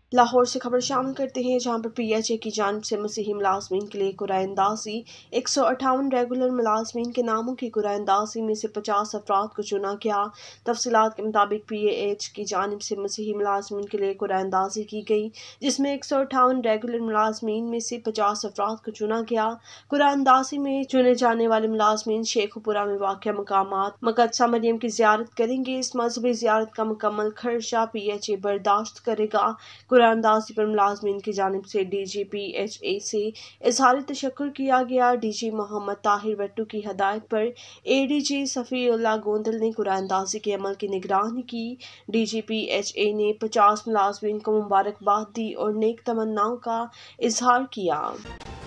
لاہور سے خبر شامل کرتے ہیں، جہاں پر پی ایچ اے کی جانب سے مسیحی ملازمین کے لیے قرعہ اندازی 158 ریگولر ملازمین کے ناموں کی قرعہ اندازی میں سے 50 افراد کو چنا گیا۔ تفصیلات کے مطابق پی ایچ کی جانب سے مسیحی ملازمین کے لیے قرعہ اندازی کی گئی، جس میں 158 ریگولر ملازمین میں سے 50 افراد کو چنا گیا۔ قرعہ اندازی میں چنے جانے والے ملازمین شیخو پورہ میں واقع مقامات مقدسہ مریم کی زیارت کریں گے۔ اس مذہبی زیارت کا مکمل خرچہ پی ایچ اے برداشت کرے گا۔ قرعہ اندازی پر ملازمین کی جانب سے D G P H A سے اظہار تشکر کیا گیا۔ ڈی جی محمد طاہر وٹو کی ہدایت پر A D G Safi Ullah Gondal نے قرعہ اندازی کے عمل کی نگرانی کی۔ D G P H A نے 50 ملازمین کو مبارکباد دی اور نیک تمناؤں کا اظہار کیا۔